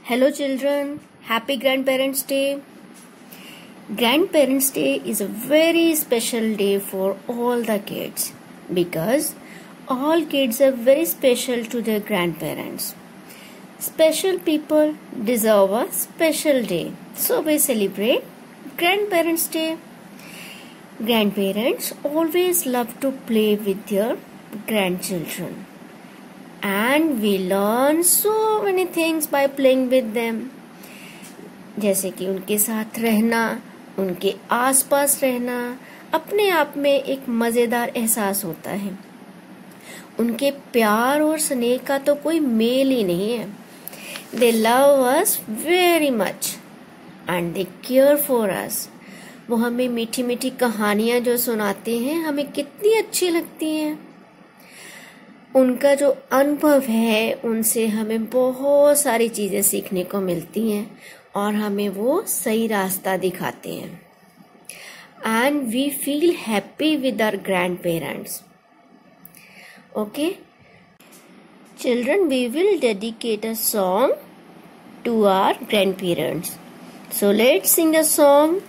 Hello children, happy Grandparents' Day. Grandparents' Day is a very special day for all the kids because all kids are very special to their grandparents. Special people deserve a special day, so we celebrate Grandparents' Day. Grandparents always love to play with their grandchildren. And we learn so many things by playing with them. जैसे कि उनके साथ रहना, उनके आसपास रहना अपने आप में एक मजेदार एहसास होता है। उनके प्यार और स्नेह का तो कोई मेल ही नहीं है। They love us very much and they care for us. वो हमें मीठी मीठी कहानियां जो सुनाते हैं हमें कितनी अच्छी लगती हैं। उनका जो अनुभव है उनसे हमें बहुत सारी चीजें सीखने को मिलती हैं और हमें वो सही रास्ता दिखाते हैं। And we feel happy with our grandparents. Okay children, we will dedicate a song to our grandparents. So let's sing a song.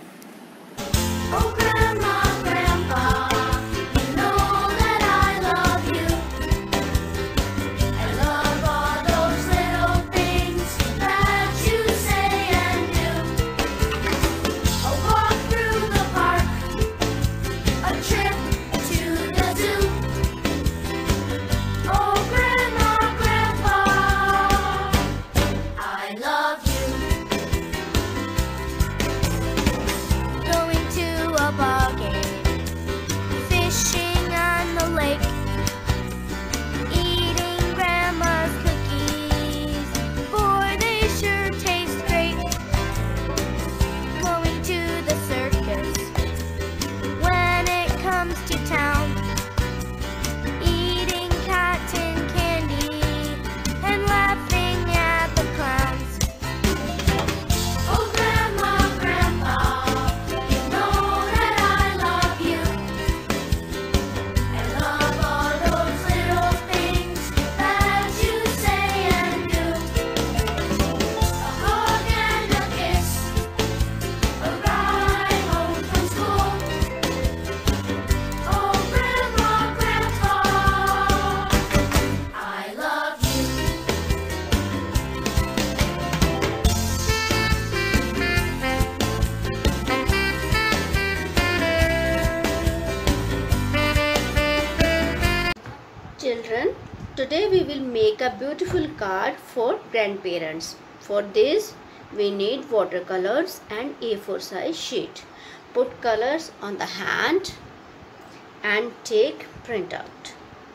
Children, today we will make a beautiful card for grandparents. For this, we need watercolors and A4 size sheet. Put colors on the hand and take printout.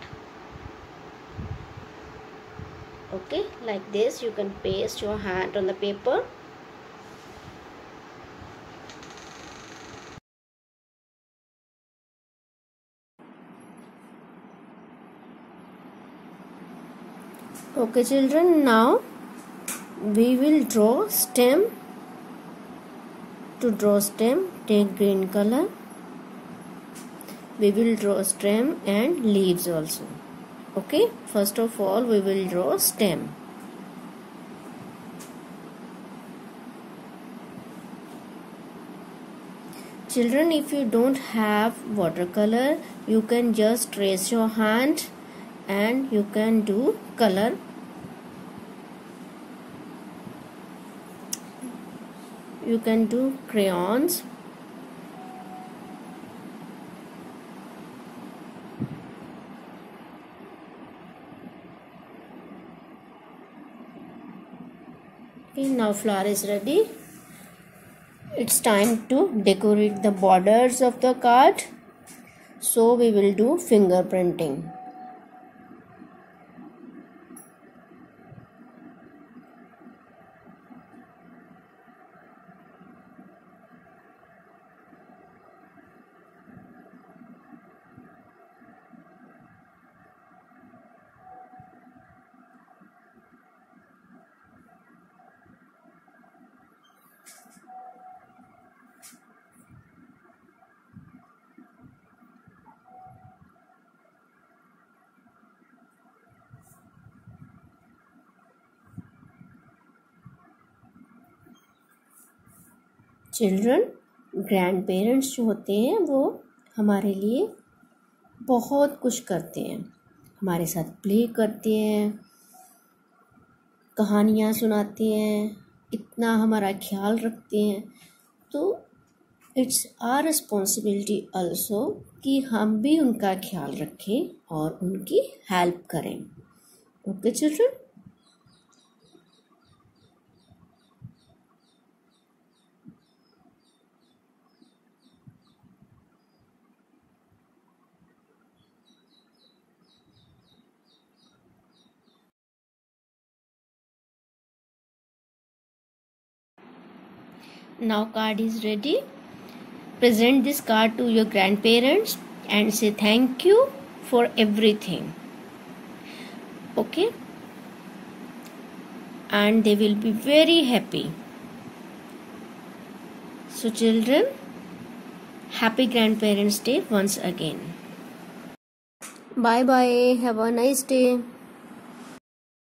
Okay, like this you can paste your hand on the paper. Okay children, now we will draw stem. To draw stem, take green color. We will draw stem and leaves also. Okay, first of all we will draw stem. Children, if you don't have watercolor, you can just raise your hand and you can do color. You can do crayons. Okay, now flower is ready. It's time to decorate the borders of the card. So we will do fingerprinting. Children, grandparents जो होते हैं वो हमारे लिए बहुत कुछ करते हैं, हमारे साथ प्ले करते हैं, कहानियाँ सुनाते हैं, इतना हमारा ख्याल रखते हैं। तो इट्स आवर रिस्पॉन्सिबिलिटी ऑल्सो कि हम भी उनका ख्याल रखें और उनकी हेल्प करें। Okay children. Now card is ready. Present this card to your grandparents and say thank you for everything. Okay? And they will be very happy. So children, happy Grandparents' Day once again. Bye bye. Have a nice day.